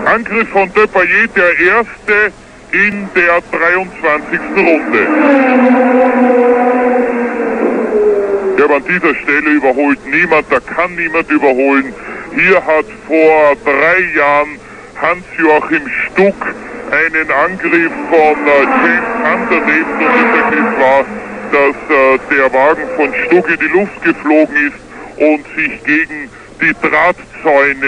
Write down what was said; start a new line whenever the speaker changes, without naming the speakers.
Angriff von Depailler, der erste in der 23. Runde. Ja, aber an dieser Stelle überholt niemand, da kann niemand überholen. Hier hat vor 3 Jahren Hans-Joachim Stuck einen Angriff von James Hunt erlebt, und das Ergebnis war, dass der Wagen von Stuck in die Luft geflogen ist und sich gegen die Drahtzäune